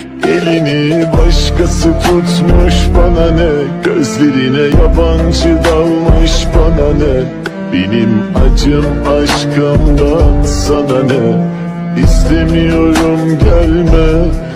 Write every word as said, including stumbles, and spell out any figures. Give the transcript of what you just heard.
Elini başkası tutmuş bana ne, gözlerine yabancı dalmış bana ne. Benim acım aşkımdan sana ne, İstemiyorum gelme.